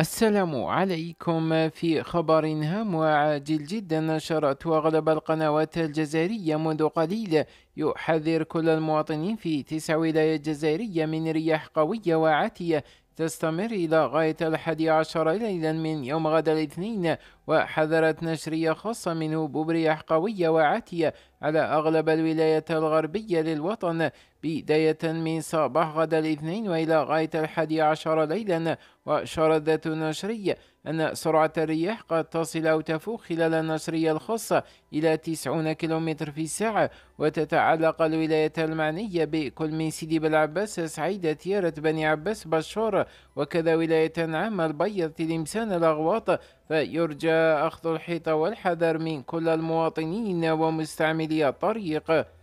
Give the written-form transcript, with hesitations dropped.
السلام عليكم. في خبر هام وعاجل جدا، نشرت أغلب القنوات الجزائرية منذ قليل يحذر كل المواطنين في 9 ولايات جزائرية من رياح قوية وعاتية تستمر إلى غاية 11 ليلا من يوم غد الاثنين. وحذرت نشرية خاصة من هبوب رياح قوية وعاتية على أغلب الولايات الغربية للوطن بداية من صباح غد الاثنين وإلى غاية 11 ليلا. وأشارت ذات النشرية أن سرعة الرياح قد تصل أو تفوق خلال النشرية الخاصة إلى 90 كيلومتر في الساعة. وتتعلق الولايات المعنية بكل من سيدي بلعباس، سعيدة، تيارة، بني عباس، بشور، وكذا ولاية عامة، البيض، تلمسان، الأغواط. فيرجى أخذ الحيطة والحذر من كل المواطنين ومستعملي الطريق.